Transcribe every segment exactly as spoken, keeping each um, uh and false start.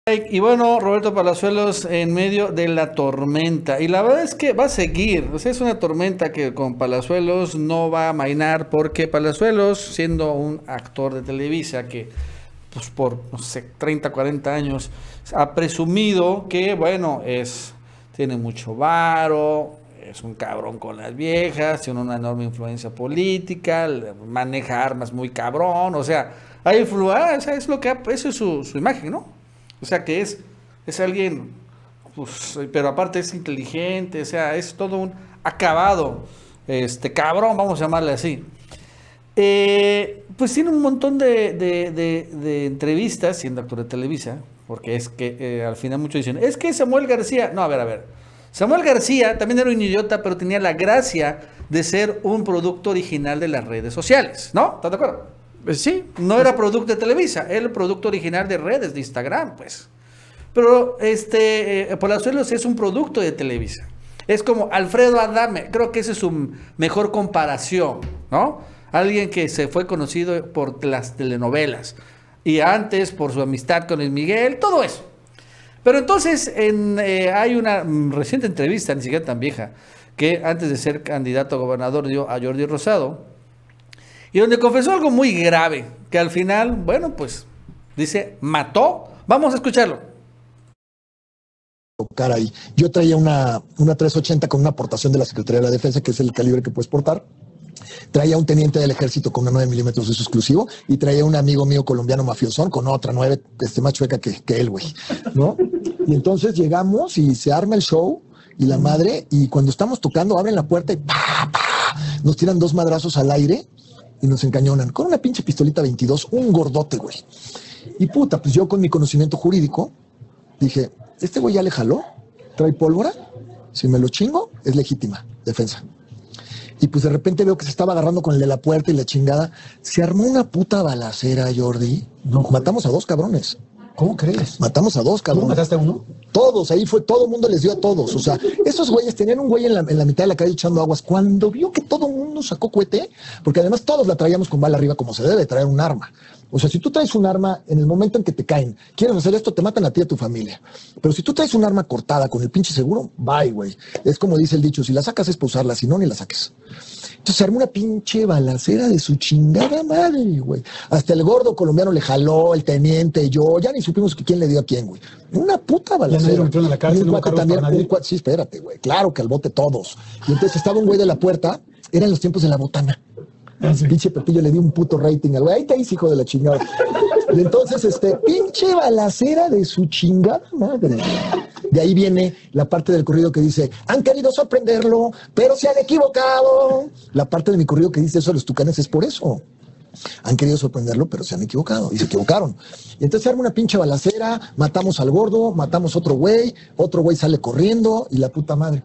Y bueno, Roberto Palazuelos en medio de la tormenta. Y la verdad es que va a seguir. O sea, es una tormenta que con Palazuelos no va a amainar, porque Palazuelos, siendo un actor de Televisa que pues por, no sé, treinta, cuarenta años, ha presumido que, bueno, es, tiene mucho varo, es un cabrón con las viejas, tiene una enorme influencia política, maneja armas muy cabrón, o sea, hay influencia, o sea, es lo que ha, eso es su, su imagen, ¿no? O sea, que es, es alguien, pues, pero aparte es inteligente, o sea, es todo un acabado, este cabrón, vamos a llamarle así. Eh, pues tiene un montón de, de, de, de entrevistas, siendo actor de Televisa, porque es que eh, al final muchos dicen, es que Samuel García, no, a ver, a ver, Samuel García también era un idiota, pero tenía la gracia de ser un producto original de las redes sociales, ¿no? ¿Estás de acuerdo? Pues sí. No era producto de Televisa, era el producto original de redes, de Instagram, pues. Pero este, eh, Palazuelos es un producto de Televisa. Es como Alfredo Adame, creo que esa es su mejor comparación, ¿no? Alguien que se fue conocido por las telenovelas y antes por su amistad con Luis Miguel, todo eso. Pero entonces en, eh, hay una reciente entrevista, ni siquiera tan vieja, que antes de ser candidato a gobernador dio a Jordi Rosado, y donde confesó algo muy grave, que al final, bueno, pues dice, mató. Vamos a escucharlo. Ahí. Yo traía una, una trescientos ochenta con una aportación de la Secretaría de la Defensa, que es el calibre que puedes portar. Traía un teniente del ejército con una nueve milímetros de uso exclusivo y traía un amigo mío colombiano mafiosón con otra nueve, este, más chueca que, que él, güey, ¿no? Y entonces llegamos y se arma el show y la madre, y cuando estamos tocando abren la puerta y ¡pa, pa! Nos tiran dos madrazos al aire y nos encañonan con una pinche pistolita veintidós, un gordote, güey. Y puta, pues yo con mi conocimiento jurídico dije, este güey ya le jaló, trae pólvora, si me lo chingo, es legítima defensa. Y pues de repente veo que se estaba agarrando con el de la puerta y la chingada. Se armó una puta balacera, Jordi. No, matamos a dos cabrones. ¿Cómo crees? Matamos a dos cabrones. ¿Tú mataste a uno? Todos, ahí fue, todo el mundo les dio a todos. O sea, esos güeyes tenían un güey en la, en la mitad de la calle echando aguas. Cuando vio que todo el mundo sacó cohete, porque además todos la traíamos con bala arriba como se debe traer un arma. O sea, si tú traes un arma, en el momento en que te caen, quieres hacer esto, te matan a ti y a tu familia. Pero si tú traes un arma cortada con el pinche seguro, bye, güey. Es como dice el dicho, si la sacas es para usarla, si no, ni la saques. Entonces se armó una pinche balacera de su chingada madre, güey. Hasta el gordo colombiano le jaló, el teniente, yo, ya ni supimos quién le dio a quién, güey. Una puta balacera. ¿Ya no a la cárcel, un cuate también, un cuate, sí, espérate, güey. Claro que al bote todos. Y entonces estaba un güey de la puerta, eran los tiempos de la botana. Ah, sí. Pinche Pepillo le dio un puto rating al güey. Ahí te hice, hijo de la chingada. Y entonces, este, pinche balacera de su chingada madre. De ahí viene la parte del corrido que dice, han querido sorprenderlo, pero se han equivocado. La parte de mi corrido que dice eso a los tucanes es por eso. Han querido sorprenderlo, pero se han equivocado. Y se equivocaron. Y entonces se arma una pinche balacera, matamos al gordo, matamos otro güey, otro güey sale corriendo y la puta madre.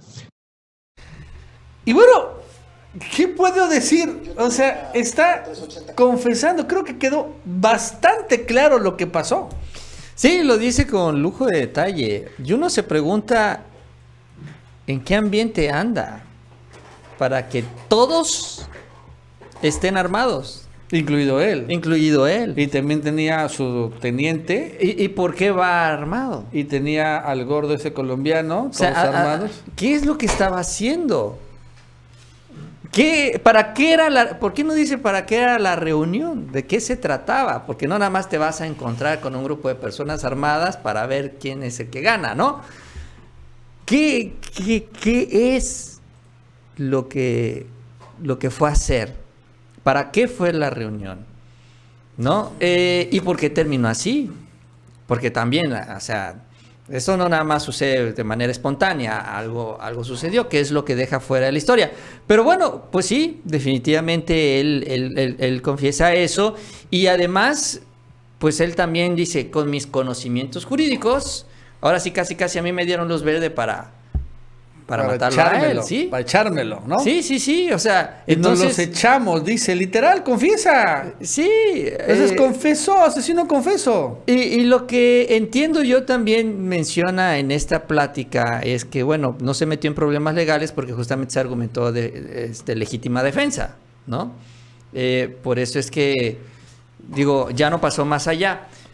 Y bueno, ¿qué puedo decir? O sea, está confesando, creo que quedó bastante claro lo que pasó. Sí, lo dice con lujo de detalle. Y uno se pregunta en qué ambiente anda para que todos estén armados. Incluido él. Incluido él. Y también tenía su teniente. ¿Y, y por qué va armado? Y tenía al gordo ese colombiano, o sea, todos a, armados. A, ¿qué es lo que estaba haciendo? ¿Qué, ¿Para qué era la, ¿Por qué no dice para qué era la reunión? ¿De qué se trataba? Porque no nada más te vas a encontrar con un grupo de personas armadas para ver quién es el que gana, ¿no? ¿Qué, qué, qué es lo que, lo que fue a hacer? ¿Para qué fue la reunión? ¿No? Eh, ¿Y por qué terminó así? Porque también, o sea, eso no nada más sucede de manera espontánea, algo, algo sucedió, que es lo que deja fuera de la historia. Pero bueno, pues sí, definitivamente él, él, él, él confiesa eso, y además, pues él también dice, con mis conocimientos jurídicos, ahora sí casi casi a mí me dieron luz verde para... Para, para matarlo a él, ¿sí? Para echármelo, ¿no? Sí, sí, sí, o sea... Entonces nos los echamos, dice, literal, confiesa. Sí. Entonces eh, confesó, asesino confeso. Y, y lo que entiendo yo también menciona en esta plática es que, bueno, no se metió en problemas legales porque justamente se argumentó de, de legítima defensa, ¿no? Eh, por eso es que, digo, ya no pasó más allá.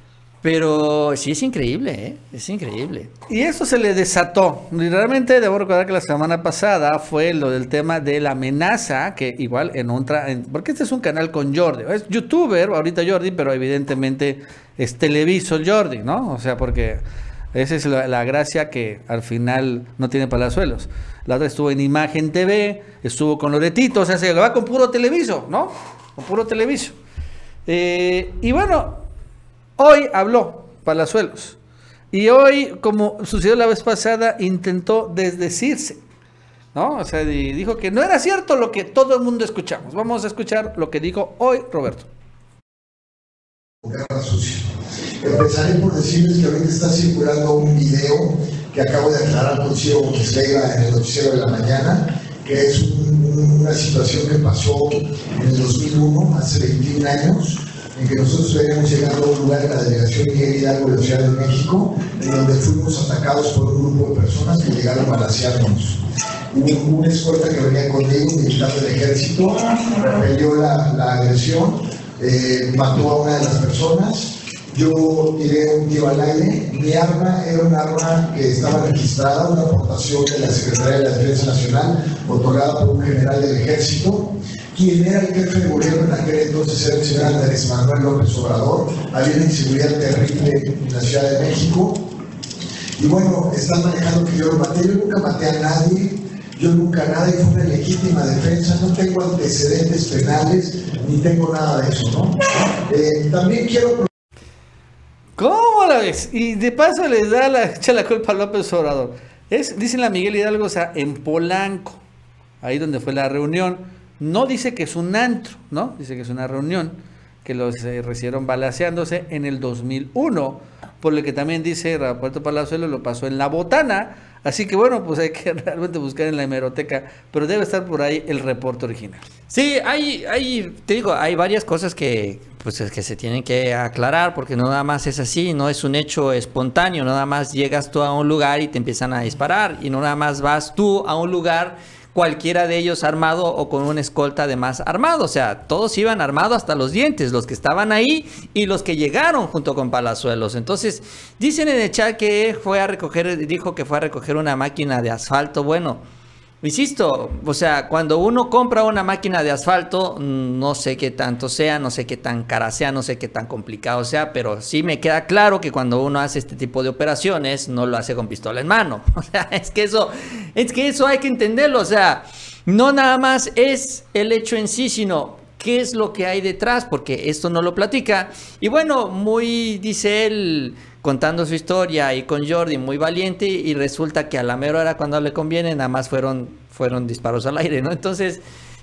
Pero sí es increíble, ¿eh? Es increíble. Y eso se le desató. Y realmente debo recordar que la semana pasada fue lo del tema de la amenaza, que igual en otra, en, porque este es un canal con Jordi, es youtuber ahorita Jordi, pero evidentemente es televiso Jordi, ¿no? O sea, porque esa es la, la gracia, que al final no tiene palazuelos. La otra estuvo en Imagen T V, estuvo con Loretito, o sea, se va con puro televiso, ¿no? Con puro televiso. Eh, y bueno, hoy habló Palazuelos. Y hoy, como sucedió la vez pasada, intentó desdecirse, ¿no? O sea, dijo que no era cierto lo que todo el mundo escuchamos. Vamos a escuchar lo que dijo hoy Roberto. Empezaré por decirles que ahorita está circulando un video que acabo de aclarar con Ciego Mosquera en el noticiero de la mañana, que es un, una situación que pasó en el dos mil uno, hace veintiún años, en que nosotros veníamos llegando a un lugar en la delegación Miguel Hidalgo de la Ciudad de México, en donde fuimos atacados por un grupo de personas que llegaron a balacearnos. Hubo una escolta que venía conmigo, un militar del ejército, repelió la, la agresión, eh, mató a una de las personas. Yo tiré un tiro al aire. Mi arma era un arma que estaba registrada, una aportación de la Secretaría de la Defensa Nacional, otorgada por un general del ejército. Quien era el jefe de gobierno en aquel entonces era el señor Andrés Manuel López Obrador. Había una inseguridad terrible en la Ciudad de México. Y bueno, están manejando que yo lo maté. Yo nunca maté a nadie. Yo nunca nada, y fue una legítima defensa. No tengo antecedentes penales, ni tengo nada de eso, ¿no? Eh, también quiero... ¿Cómo la ves? Y de paso les da la, echa la culpa a López Obrador. Es, dicen la Miguel Hidalgo, o sea, en Polanco, ahí donde fue la reunión. No dice que es un antro, ¿no? Dice que es una reunión que los eh, recibieron balaceándose en el dos mil uno, por lo que también dice Roberto Palazuelos lo pasó en La Botana. Así que bueno, pues hay que realmente buscar en la hemeroteca, pero debe estar por ahí el reporte original. Sí, hay, hay, te digo, hay varias cosas que, pues, que se tienen que aclarar, porque no nada más es así, no es un hecho espontáneo, no nada más llegas tú a un lugar y te empiezan a disparar, y no nada más vas tú a un lugar, cualquiera de ellos armado o con una escolta además armado. O sea, todos iban armados hasta los dientes, los que estaban ahí y los que llegaron junto con Palazuelos. Entonces, dicen en el chat que fue a recoger, dijo que fue a recoger una máquina de asfalto. Bueno, insisto, o sea, cuando uno compra una máquina de asfalto, no sé qué tanto sea, no sé qué tan cara sea, no sé qué tan complicado sea, pero sí me queda claro que cuando uno hace este tipo de operaciones, no lo hace con pistola en mano. O sea, es que eso, es que eso hay que entenderlo. O sea, no nada más es el hecho en sí, sino qué es lo que hay detrás, porque esto no lo platica. Y bueno, muy, dice él, contando su historia y con Jordi, muy valiente, y resulta que a la mera hora cuando le conviene nada más fueron, fueron disparos al aire, ¿no? Entonces,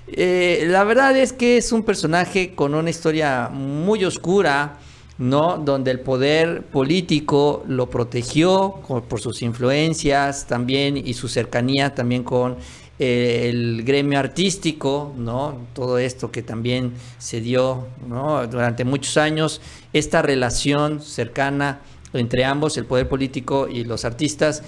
eh, la verdad es que es un personaje con una historia muy oscura, ¿no? Donde el poder político lo protegió con, por sus influencias también y su cercanía también con eh, el gremio artístico, ¿no? Todo esto que también se dio, ¿no? Durante muchos años, esta relación cercana entre ambos, el poder político y los artistas,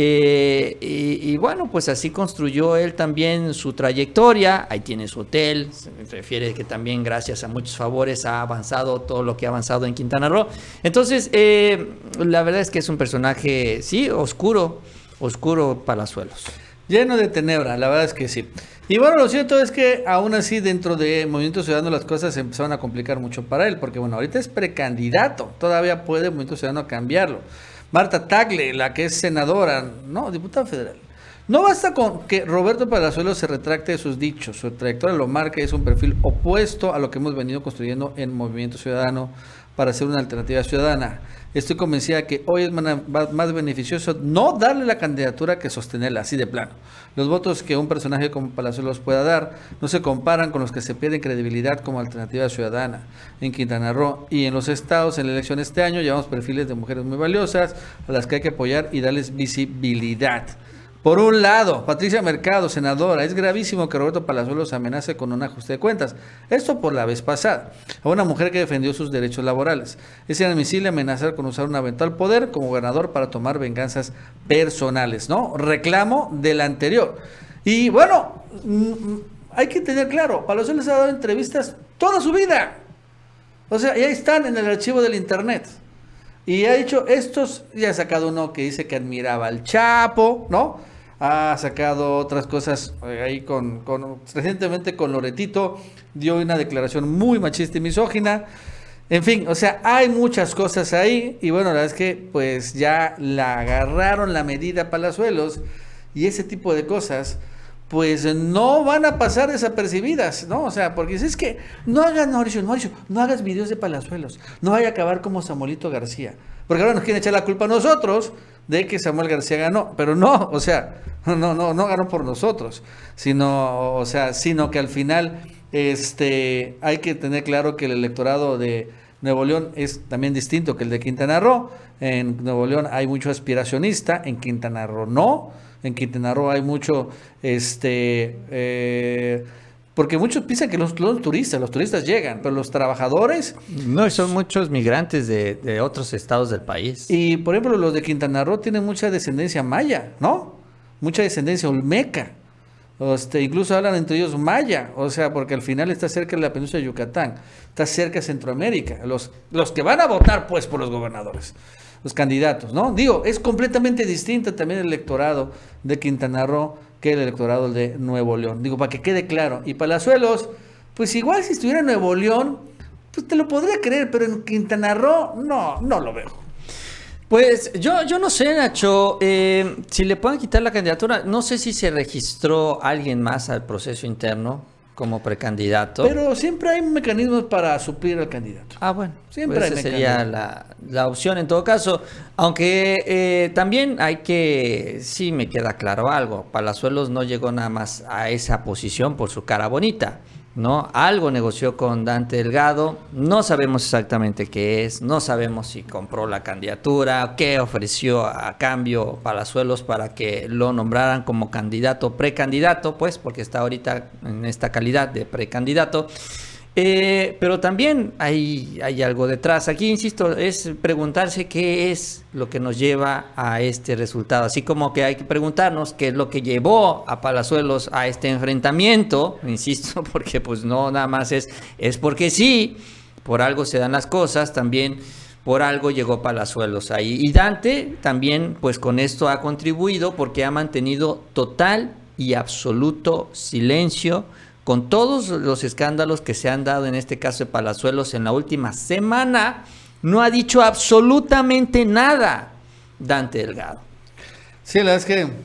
eh, y, y bueno, pues así construyó él también su trayectoria. Ahí tiene su hotel, se refiere que también gracias a muchos favores ha avanzado todo lo que ha avanzado en Quintana Roo. Entonces, eh, la verdad es que es un personaje, sí, oscuro, oscuro Palazuelos. Lleno de tenebra, la verdad es que sí. Y bueno, lo cierto es que aún así dentro de Movimiento Ciudadano las cosas se empezaron a complicar mucho para él, porque bueno, ahorita es precandidato, todavía puede Movimiento Ciudadano cambiarlo. Marta Tagle, la que es senadora, no, diputada federal. No basta con que Roberto Palazuelos se retracte de sus dichos, su trayectoria lo marca, es un perfil opuesto a lo que hemos venido construyendo en Movimiento Ciudadano para hacer una alternativa ciudadana. Estoy convencida que hoy es más beneficioso no darle la candidatura que sostenerla, así de plano. Los votos que un personaje como Palazuelos pueda dar no se comparan con los que se pierden credibilidad como alternativa ciudadana. En Quintana Roo y en los estados, en la elección este año, llevamos perfiles de mujeres muy valiosas a las que hay que apoyar y darles visibilidad. Por un lado, Patricia Mercado, senadora, es gravísimo que Roberto Palazuelos amenace con un ajuste de cuentas. Esto por la vez pasada, a una mujer que defendió sus derechos laborales. Es inadmisible amenazar con usar un eventual poder como gobernador para tomar venganzas personales, ¿no? Reclamo del anterior. Y bueno, hay que tener claro, Palazuelos ha dado entrevistas toda su vida. O sea, y ahí están en el archivo del internet. Y ha dicho estos, ya ha sacado uno que dice que admiraba al Chapo, ¿no? Ha sacado otras cosas eh, ahí con, con, recientemente con Loretito, dio una declaración muy machista y misógina. En fin, o sea, hay muchas cosas ahí y bueno, la verdad es que pues ya la agarraron la medida Palazuelos y ese tipo de cosas pues no van a pasar desapercibidas, ¿no? O sea, porque si es que no hagas, Mauricio, Mauricio, no hagas videos de Palazuelos, no vaya a acabar como Samuelito García, porque ahora nos quieren echar la culpa a nosotros de que Samuel García ganó, pero no, o sea, no, no, no ganó por nosotros, sino, o sea, sino que al final, este, hay que tener claro que el electorado de Nuevo León es también distinto que el de Quintana Roo. En Nuevo León hay mucho aspiracionista, en Quintana Roo no. En Quintana Roo hay mucho, este, eh, porque muchos piensan que los, los turistas, los turistas llegan, pero los trabajadores... No, son muchos migrantes de, de otros estados del país. Y, por ejemplo, los de Quintana Roo tienen mucha descendencia maya, ¿no? Mucha descendencia olmeca. Este, incluso hablan entre ellos maya, o sea, porque al final está cerca de la península de Yucatán, está cerca de Centroamérica, los, los que van a votar, pues, por los gobernadores. Los candidatos, ¿no? Digo, es completamente distinto también el electorado de Quintana Roo que el electorado de Nuevo León. Digo, para que quede claro. Y Palazuelos, pues igual si estuviera en Nuevo León, pues te lo podría creer, pero en Quintana Roo, no, no lo veo. Pues yo, yo no sé, Nacho, eh, si le pueden quitar la candidatura, no sé si se registró alguien más al proceso interno como precandidato. Pero siempre hay mecanismos para suplir al candidato. Ah, bueno, siempre pues hay esa sería la, la opción en todo caso. Aunque eh, también hay que, sí me queda claro algo, Palazuelos no llegó nada más a esa posición por su cara bonita, ¿no? Algo negoció con Dante Delgado, no sabemos exactamente qué es, no sabemos si compró la candidatura, qué ofreció a cambio Palazuelos para que lo nombraran como candidato, precandidato, pues, porque está ahorita en esta calidad de precandidato. Eh, pero también hay, hay algo detrás. Aquí, insisto, es preguntarse qué es lo que nos lleva a este resultado. Así como que hay que preguntarnos qué es lo que llevó a Palazuelos a este enfrentamiento. Insisto, porque pues no nada más es, es porque sí, por algo se dan las cosas, también por algo llegó Palazuelos ahí. Y Dante también pues con esto ha contribuido porque ha mantenido total y absoluto silencio con todos los escándalos que se han dado en este caso de Palazuelos en la última semana. No ha dicho absolutamente nada Dante Delgado. Sí, la verdad es que,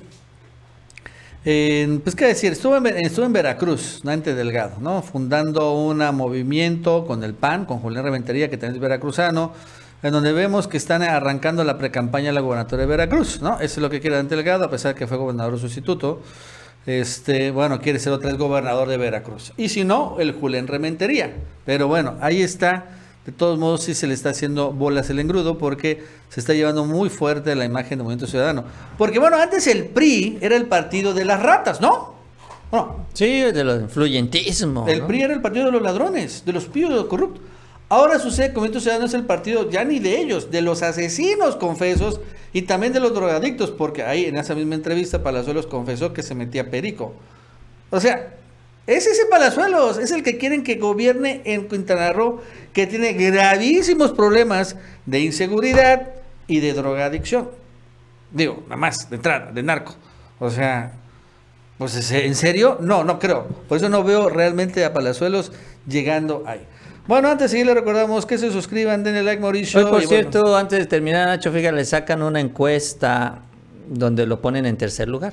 eh, pues qué decir, estuvo en, estuvo en Veracruz, Dante Delgado, ¿no? Fundando un movimiento con el P A N, con Julián Rementería, que también es veracruzano, en donde vemos que están arrancando la precampaña a la gobernatura de Veracruz, ¿no? Eso es lo que quiere Dante Delgado, a pesar de que fue gobernador sustituto. Este, bueno, quiere ser otra vez gobernador de Veracruz. Y si no, el Julián Rementería. Pero bueno, ahí está. De todos modos, sí se le está haciendo bolas el engrudo porque se está llevando muy fuerte la imagen de Movimiento Ciudadano. Porque bueno, antes el P R I era el partido de las ratas, ¿no? No. Sí, de los influyentismo. El ¿no? P R I era el partido de los ladrones, de los píos, de los corruptos. Ahora sucede que Movimiento Ciudadano es el partido ya ni de ellos, de los asesinos confesos y también de los drogadictos, porque ahí en esa misma entrevista Palazuelos confesó que se metía perico. O sea, es ese Palazuelos, es el que quieren que gobierne en Quintana Roo, que tiene gravísimos problemas de inseguridad y de drogadicción. Digo, nada más, de entrada, de narco. O sea, pues ¿en serio? No, no creo. Por eso no veo realmente a Palazuelos llegando ahí. Bueno, antes de seguir, le recordamos que se suscriban, denle like, Mauricio. Hoy, por y cierto, bueno. antes de terminar, Nacho, fíjate, le sacan una encuesta donde lo ponen en tercer lugar.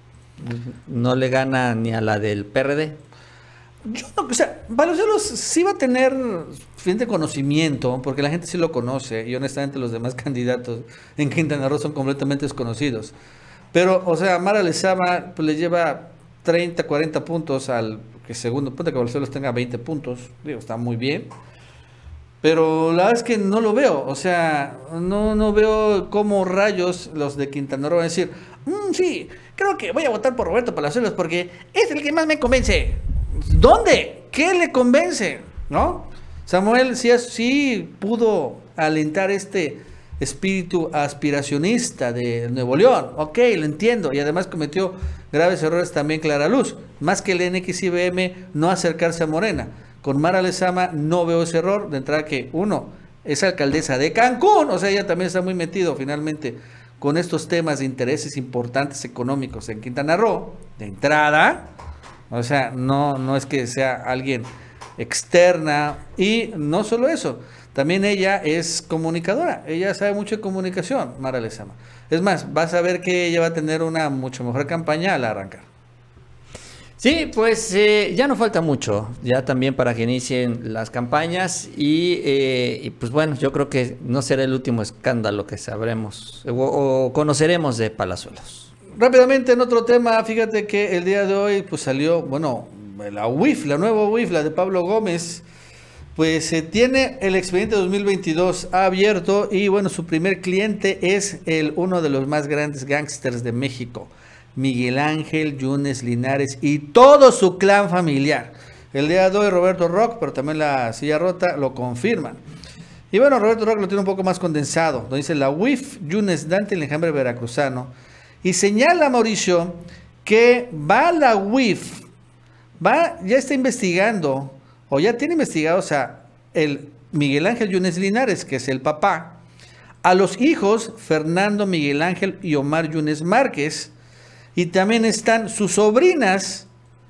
No le gana ni a la del P R D. Yo no, o sea, Palazuelos sí va a tener suficiente conocimiento, porque la gente sí lo conoce, y honestamente los demás candidatos en Quintana Roo son completamente desconocidos. Pero, o sea, Mara Lezama pues, le lleva treinta, cuarenta puntos al que segundo, ponte que Palazuelos tenga veinte puntos, digo, está muy bien. Pero la verdad es que no lo veo, o sea, no, no veo cómo rayos los de Quintana Roo van a decir, mmm, sí, creo que voy a votar por Roberto Palazuelos porque es el que más me convence. ¿Dónde? ¿Qué le convence? ¿No? Samuel sí, sí pudo alentar este espíritu aspiracionista de Nuevo León, ok, lo entiendo, y además cometió graves errores también Clara Luz, más que el N X I B M no acercarse a Morena. Con Mara Lezama no veo ese error, de entrada que uno, es alcaldesa de Cancún, o sea, ella también está muy metido finalmente con estos temas de intereses importantes económicos en Quintana Roo, de entrada, o sea, no, no es que sea alguien externa, y no solo eso, también ella es comunicadora, ella sabe mucho de comunicación, Mara Lezama. Es más, vas a ver que ella va a tener una mucho mejor campaña al arrancar. Sí, pues eh, ya no falta mucho, ya también para que inicien las campañas y, eh, y pues bueno, yo creo que no será el último escándalo que sabremos o, o conoceremos de Palazuelos. Rápidamente en otro tema, fíjate que el día de hoy pues salió, bueno, la U I F, la nueva U I F, la de Pablo Gómez, pues se eh, tiene el expediente dos mil veintidós abierto y bueno, su primer cliente es el uno de los más grandes gángsters de México, Miguel Ángel Yunes Linares y todo su clan familiar. El día de hoy Roberto Rock, pero también la Silla Rota lo confirman. Y bueno, Roberto Rock lo tiene un poco más condensado, donde dice la U I F Yunes Dante el enjambre veracruzano, y señala Mauricio que va la U I F, va, ya está investigando, o ya tiene investigado, o sea, el Miguel Ángel Yunes Linares, que es el papá, a los hijos Fernando Miguel Ángel y Omar Yunes Márquez, y también están sus sobrinas,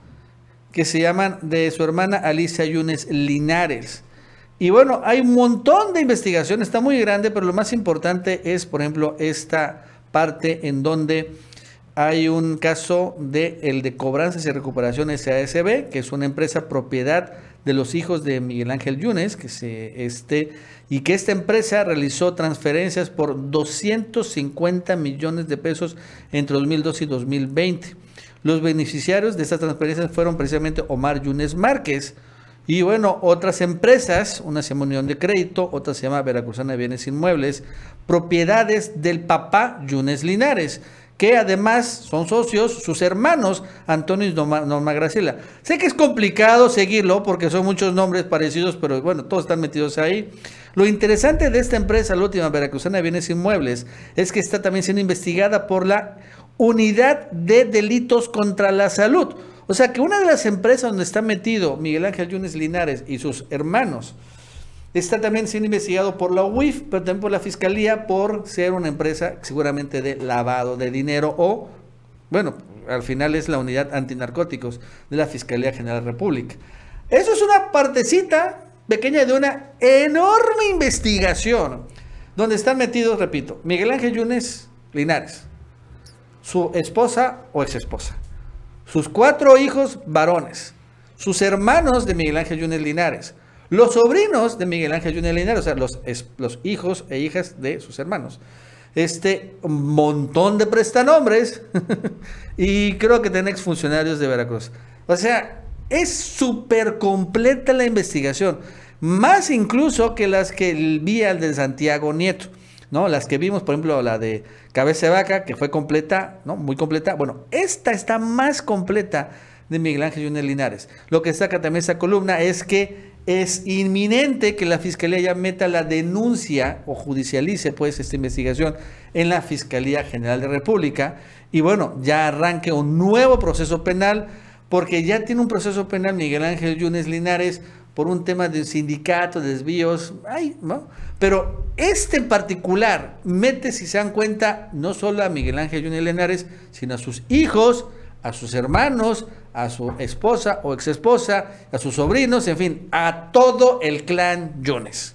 que se llaman de su hermana Alicia Yunes Linares. Y bueno, hay un montón de investigación, está muy grande, pero lo más importante es, por ejemplo, esta parte en donde hay un caso de el de Cobranzas y Recuperación S A S B, que es una empresa propiedad de los hijos de Miguel Ángel Yunes, que se este y que esta empresa realizó transferencias por doscientos cincuenta millones de pesos entre dos mil doce y dos mil veinte. Los beneficiarios de estas transferencias fueron precisamente Omar Yunes Márquez y bueno, otras empresas, una se llama Unión de Crédito, otra se llama Veracruzana de Bienes Inmuebles, propiedades del papá Yunes Linares, que además son socios sus hermanos Antonio y Norma, Norma Graciela. Sé que es complicado seguirlo porque son muchos nombres parecidos, pero bueno, todos están metidos ahí. Lo interesante de esta empresa, la última Veracruzana de Bienes Inmuebles, es que está también siendo investigada por la Unidad de Delitos contra la Salud. O sea que una de las empresas donde está metido Miguel Ángel Yunes Linares y sus hermanos está también siendo investigado por la U I F, pero también por la Fiscalía por ser una empresa seguramente de lavado de dinero o, bueno, al final es la Unidad Antinarcóticos de la Fiscalía General de la República. Eso es una partecita pequeña de una enorme investigación donde están metidos, repito, Miguel Ángel Yunes Linares, su esposa o exesposa, sus cuatro hijos varones, sus hermanos de Miguel Ángel Yunes Linares, los sobrinos de Miguel Ángel Yunes Linares, o sea, los, los hijos e hijas de sus hermanos. Este montón de prestanombres y creo que tienen exfuncionarios de Veracruz. O sea, es súper completa la investigación, más incluso que las que vi al de Santiago Nieto, ¿no? Las que vimos, por ejemplo, la de Cabeza de Vaca, que fue completa, ¿no? Muy completa. Bueno, esta está más completa de Miguel Ángel Yunes Linares. Lo que saca también esa columna es que es inminente que la Fiscalía ya meta la denuncia o judicialice pues esta investigación en la Fiscalía General de la República y bueno, ya arranque un nuevo proceso penal porque ya tiene un proceso penal Miguel Ángel Yunes Linares por un tema de sindicato, de desvíos, ay, ¿no? Pero este en particular mete, si se dan cuenta, no solo a Miguel Ángel Yunes Linares, sino a sus hijos, a sus hermanos, a su esposa o exesposa, a sus sobrinos, en fin, a todo el clan Yunes.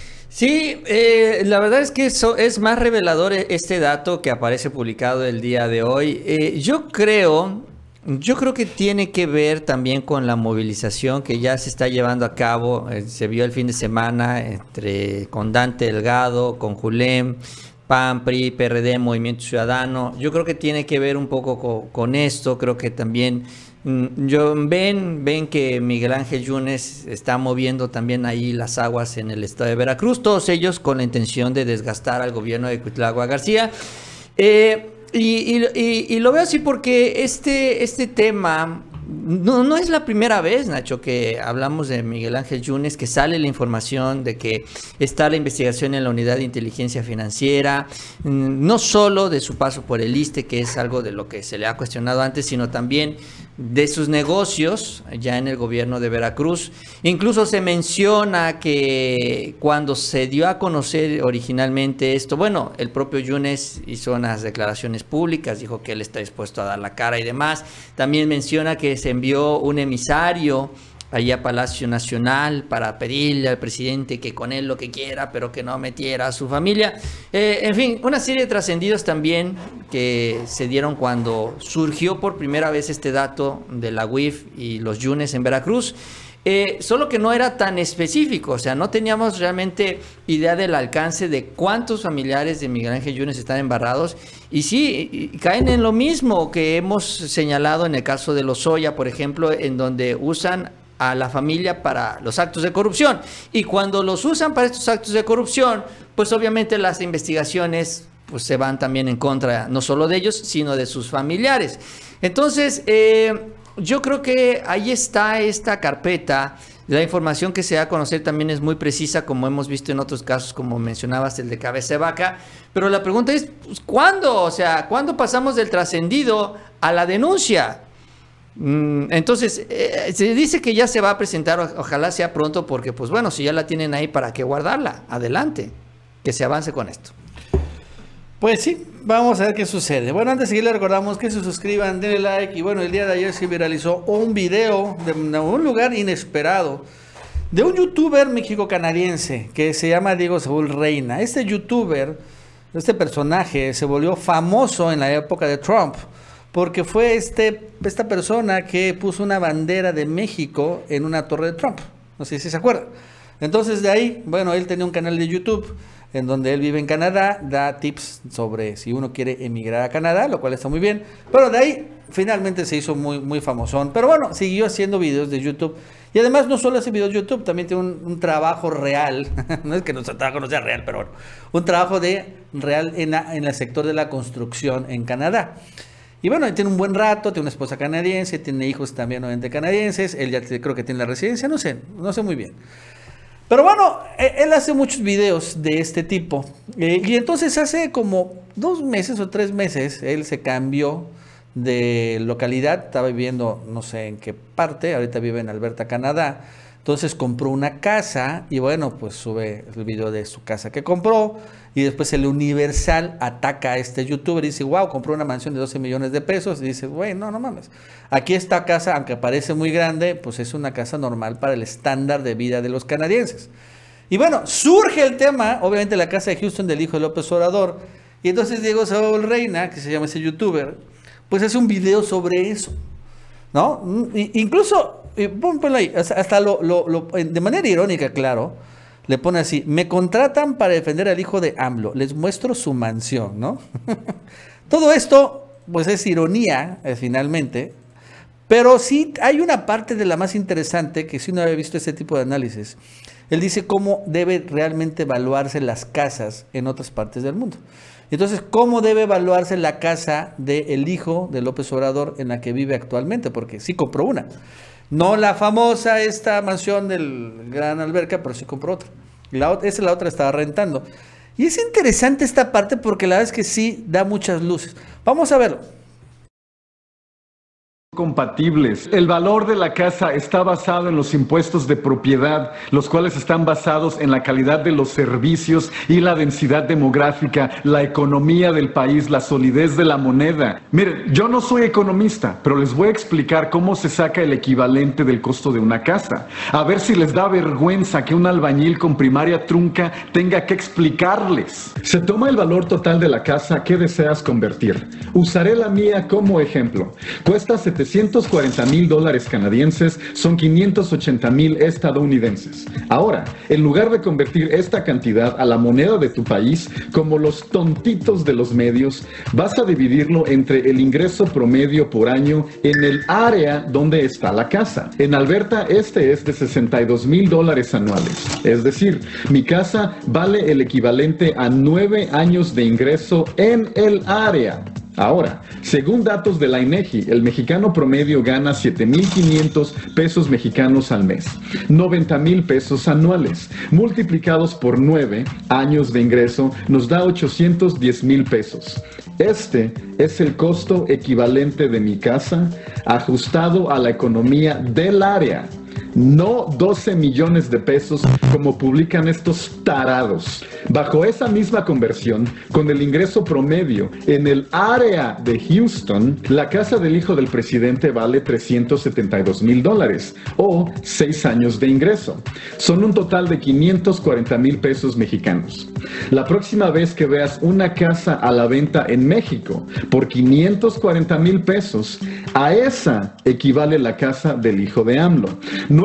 Sí, eh, la verdad es que eso es más revelador este dato que aparece publicado el día de hoy. Eh, yo creo, yo creo que tiene que ver también con la movilización que ya se está llevando a cabo. Eh, se vio el fin de semana entre con Dante Delgado, con Julem, P A N, P R I, P R D, Movimiento Ciudadano. Yo creo que tiene que ver un poco con, con esto. Creo que también mm, yo, ven, ven que Miguel Ángel Yunes está moviendo también ahí las aguas en el estado de Veracruz. Todos ellos con la intención de desgastar al gobierno de Cuitlagua García. Eh, y, y, y, y lo veo así porque este, este tema... No, no es la primera vez, Nacho, que hablamos de Miguel Ángel Yunes, que sale la información de que está la investigación en la Unidad de Inteligencia Financiera, no solo de su paso por el ISSSTE, que es algo de lo que se le ha cuestionado antes, sino también de sus negocios ya en el gobierno de Veracruz. Incluso se menciona que cuando se dio a conocer originalmente esto, bueno, el propio Yunes hizo unas declaraciones públicas, dijo que él está dispuesto a dar la cara y demás. También menciona que se envió un emisario allá a Palacio Nacional para pedirle al presidente que con él lo que quiera, pero que no metiera a su familia. Eh, en fin, una serie de trascendidos también que se dieron cuando surgió por primera vez este dato de la U I F y los Yunes en Veracruz. Eh, solo que no era tan específico, o sea, no teníamos realmente idea del alcance de cuántos familiares de Miguel Ángel Yunes están embarrados. Y sí, y caen en lo mismo que hemos señalado en el caso de Lozoya, por ejemplo, en donde usan a la familia para los actos de corrupción. Y cuando los usan para estos actos de corrupción, pues obviamente las investigaciones pues se van también en contra, no solo de ellos, sino de sus familiares. Entonces, eh, yo creo que ahí está esta carpeta. La información que se da a conocer también es muy precisa, como hemos visto en otros casos, como mencionabas, el de Cabeza de Vaca. Pero la pregunta es, pues, ¿cuándo? O sea, ¿cuándo pasamos del trascendido a la denuncia? Entonces, eh, se dice que ya se va a presentar, o, ojalá sea pronto, porque pues bueno, si ya la tienen ahí, ¿para qué guardarla? Adelante, que se avance con esto. Pues sí, vamos a ver qué sucede. Bueno, antes de seguir, les recordamos que se suscriban, denle like. Y bueno, el día de ayer se viralizó un video de un lugar inesperado de un youtuber mexico-canadiense que se llama Diego Saúl Reina. Este youtuber, este personaje, se volvió famoso en la época de Trump, porque fue este, esta persona que puso una bandera de México en una torre de Trump. No sé si se acuerdan. Entonces de ahí, bueno, él tenía un canal de YouTube en donde él vive en Canadá, da tips sobre si uno quiere emigrar a Canadá, lo cual está muy bien. Pero de ahí finalmente se hizo muy, muy famosón. Pero bueno, siguió haciendo videos de YouTube. Y además no solo hace videos de YouTube, también tiene un, un trabajo real. No es que nuestro trabajo no sea real, pero bueno. Un trabajo de real en, la, en el sector de la construcción en Canadá. Y bueno, tiene un buen rato, tiene una esposa canadiense, tiene hijos también obviamente canadienses, él ya creo que tiene la residencia, no sé, no sé muy bien. Pero bueno, él hace muchos videos de este tipo. Eh, y entonces hace como dos meses o tres meses, él se cambió de localidad, estaba viviendo no sé en qué parte, ahorita vive en Alberta, Canadá. Entonces compró una casa y bueno, pues sube el video de su casa que compró. Y después el Universal ataca a este youtuber y dice, wow, compró una mansión de doce millones de pesos. Y dice, güey, no, no mames. Aquí esta casa, aunque parece muy grande, pues es una casa normal para el estándar de vida de los canadienses. Y bueno, surge el tema, obviamente la casa de Houston del hijo de López Obrador. Y entonces Diego Saúl Reina, que se llama ese youtuber, pues hace un video sobre eso, ¿no? Incluso, ponlo ahí, hasta lo, lo, lo, de manera irónica, claro, le pone así, me contratan para defender al hijo de AMLO, les muestro su mansión, ¿no? Todo esto, pues es ironía, eh, finalmente, pero sí hay una parte de la más interesante, que si uno había visto este tipo de análisis, él dice cómo debe realmente evaluarse las casas en otras partes del mundo. Entonces, ¿cómo debe evaluarse la casa del hijo de López Obrador en la que vive actualmente? Porque sí compró una. No la famosa, esta mansión del Gran Alberca, pero sí compró otra. La, esa es la otra, estaba rentando. Y es interesante esta parte porque la verdad es que sí da muchas luces. Vamos a verlo. Compatibles. El valor de la casa está basado en los impuestos de propiedad, los cuales están basados en la calidad de los servicios y la densidad demográfica, la economía del país, la solidez de la moneda. Miren, yo no soy economista, pero les voy a explicar cómo se saca el equivalente del costo de una casa. A ver si les da vergüenza que un albañil con primaria trunca tenga que explicarles. Se toma el valor total de la casa que deseas convertir. Usaré la mía como ejemplo. Cuesta setecientos cuarenta mil dólares canadienses, son quinientos ochenta mil estadounidenses. Ahora, en lugar de convertir esta cantidad a la moneda de tu país, como los tontitos de los medios, vas a dividirlo entre el ingreso promedio por año en el área donde está la casa. En Alberta, este es de sesenta y dos mil dólares anuales. Es decir, mi casa vale el equivalente a nueve años de ingreso en el área. Ahora, según datos de la INEGI, el mexicano promedio gana siete mil quinientos pesos mexicanos al mes, noventa mil pesos anuales, multiplicados por nueve años de ingreso nos da ochocientos diez mil pesos. Este es el costo equivalente de mi casa ajustado a la economía del área. No doce millones de pesos como publican estos tarados. Bajo esa misma conversión, con el ingreso promedio en el área de Houston, la casa del hijo del presidente vale trescientos setenta y dos mil dólares o seis años de ingreso. Son un total de quinientos cuarenta mil pesos mexicanos. La próxima vez que veas una casa a la venta en México por quinientos cuarenta mil pesos, a esa equivale la casa del hijo de AMLO. No.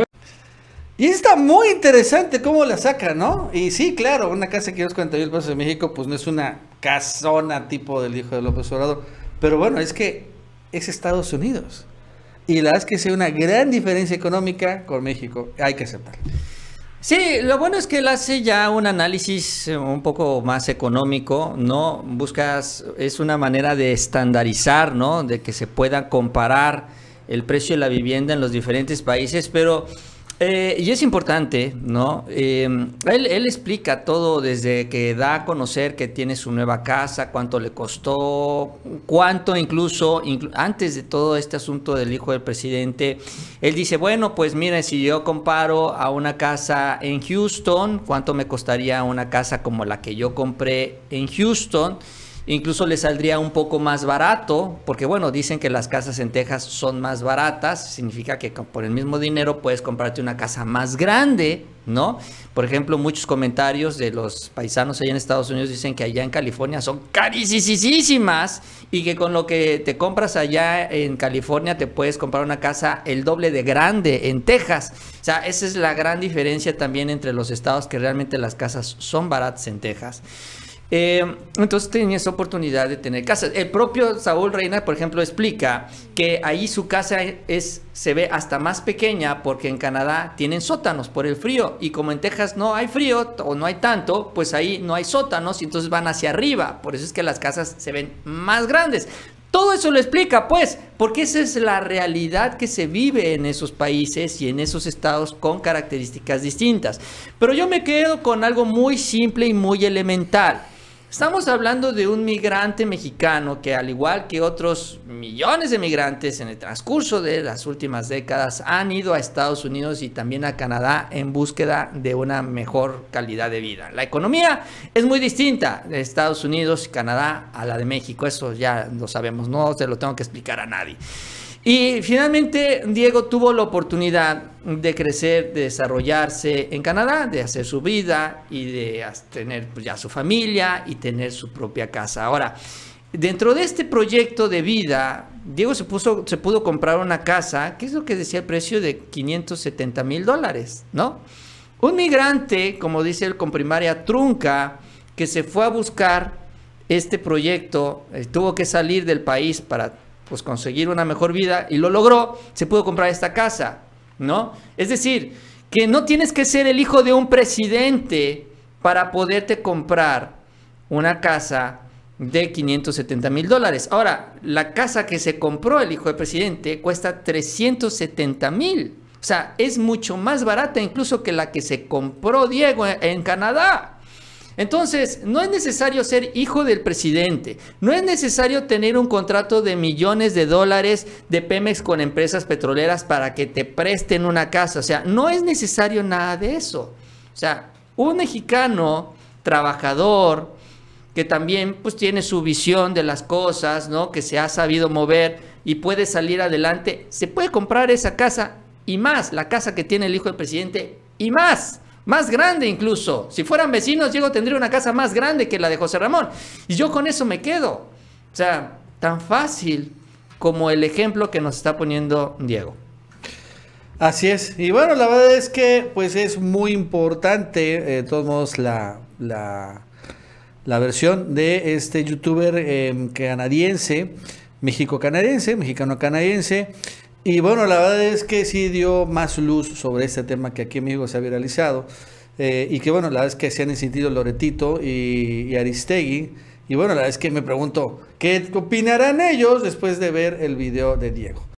Y está muy interesante cómo la saca, ¿no? Y sí, claro, una casa que quinientos cuarenta mil pesos en México, pues no es una casona tipo del hijo de López Obrador. Pero bueno, es que es Estados Unidos. Y la verdad es que es una gran diferencia económica con México. Hay que aceptarlo. Sí, lo bueno es que él hace ya un análisis un poco más económico, ¿no? Buscas, es una manera de estandarizar, ¿no? De que se pueda comparar el precio de la vivienda en los diferentes países, pero eh, y es importante, ¿no? Eh, él, él explica todo desde que da a conocer que tiene su nueva casa, cuánto le costó, cuánto incluso, inclu antes de todo este asunto del hijo del presidente, él dice, bueno, pues miren, si yo comparo a una casa en Houston, cuánto me costaría una casa como la que yo compré en Houston. Incluso le saldría un poco más barato, porque bueno, dicen que las casas en Texas son más baratas, significa que por el mismo dinero puedes comprarte una casa más grande, ¿no? Por ejemplo, muchos comentarios de los paisanos allá en Estados Unidos dicen que allá en California son carísimas y que con lo que te compras allá en California te puedes comprar una casa el doble de grande en Texas. O sea, esa es la gran diferencia también entre los estados, que realmente las casas son baratas en Texas. Eh, entonces tenía esa oportunidad de tener casas. El propio Saúl Reina, por ejemplo, explica que ahí su casa es, se ve hasta más pequeña porque en Canadá tienen sótanos por el frío, y como en Texas no hay frío o no hay tanto, pues ahí no hay sótanos y entonces van hacia arriba. Por eso es que las casas se ven más grandes. Todo eso lo explica, pues, porque esa es la realidad que se vive en esos países y en esos estados con características distintas. Pero yo me quedo con algo muy simple y muy elemental. Estamos hablando de un migrante mexicano que, al igual que otros millones de migrantes en el transcurso de las últimas décadas, han ido a Estados Unidos y también a Canadá en búsqueda de una mejor calidad de vida. La economía es muy distinta de Estados Unidos y Canadá a la de México, eso ya lo sabemos, no se lo tengo que explicar a nadie. Y finalmente Diego tuvo la oportunidad de crecer, de desarrollarse en Canadá, de hacer su vida y de tener pues, ya su familia y tener su propia casa. Ahora, dentro de este proyecto de vida, Diego se, puso, se pudo comprar una casa, que es lo que decía el precio de quinientos setenta mil dólares, ¿no? Un migrante, como dice él, con primaria trunca, que se fue a buscar este proyecto, eh, tuvo que salir del país para pues conseguir una mejor vida y lo logró, se pudo comprar esta casa, ¿no? Es decir, que no tienes que ser el hijo de un presidente para poderte comprar una casa de quinientos setenta mil dólares. Ahora, la casa que se compró el hijo del presidente cuesta trescientos setenta mil. O sea, es mucho más barata incluso que la que se compró Diego en Canadá. Entonces, no es necesario ser hijo del presidente, no es necesario tener un contrato de millones de dólares de Pemex con empresas petroleras para que te presten una casa. O sea, no es necesario nada de eso. O sea, un mexicano trabajador que también pues tiene su visión de las cosas, ¿no? Que se ha sabido mover y puede salir adelante, se puede comprar esa casa y más, la casa que tiene el hijo del presidente y más. Más grande incluso. Si fueran vecinos, Diego tendría una casa más grande que la de José Ramón. Y yo con eso me quedo. O sea, tan fácil como el ejemplo que nos está poniendo Diego. Así es. Y bueno, la verdad es que pues es muy importante, eh, de todos modos, la, la, la versión de este youtuber eh, canadiense, México-canadiense, mexicano-canadiense. Y bueno, la verdad es que sí dio más luz sobre este tema que aquí en México se ha viralizado. Eh, y que bueno, la verdad es que se han sentido Loretito y, y Aristegui. Y bueno, la verdad es que me pregunto, ¿qué opinarán ellos después de ver el video de Diego?